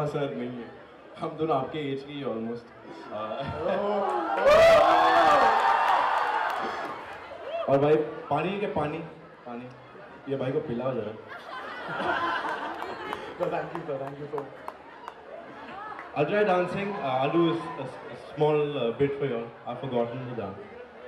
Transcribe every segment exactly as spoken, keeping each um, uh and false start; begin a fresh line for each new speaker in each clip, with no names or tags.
Sir नहीं है, हम दोनों आपके एज के ही ऑलमोस्ट। और भाई पानी के पानी पानी ये भाई को पिलाओ जरा। Thank you sir, thank you so much. I'll try dancing. Uh, I'll do a, a, a small uh, bit for you all. I've forgotten the dance.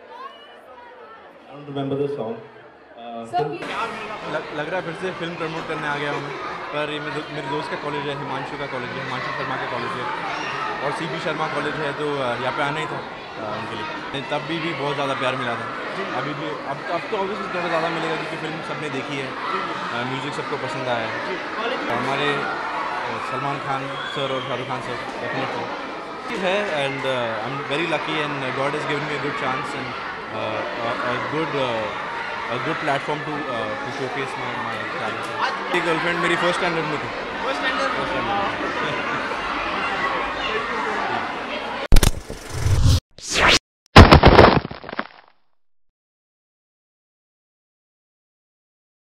I don't remember the song. Uh,
Sir,
लग, लग रहा है फिर से film promote करने आ गया हूँ मैं, पर ये मेरे, मेरे दोस्त का कॉलेज है, हिमांशु का कॉलेज है, हिमांशु शर्मा का कॉलेज है, और सी बी शर्मा कॉलेज है, तो यहाँ पे आना ही था उनके लिए। तब भी भी बहुत ज़्यादा प्यार मिला था, अभी भी अब अब तो ऑब्वियसली थोड़ा ज़्यादा मिलेगा क्योंकि फिल्म सबने देखी है, म्यूज़िक सबको पसंद आया है। हमारे सलमान खान सर और शाहरुख खान सर डेफिनेटली है, and I am very lucky and God is given me a good chance and a good a good platform to uh, to showcase my my talent. मेरी गर्लफ्रेंड मेरी first standard में थी।
First standard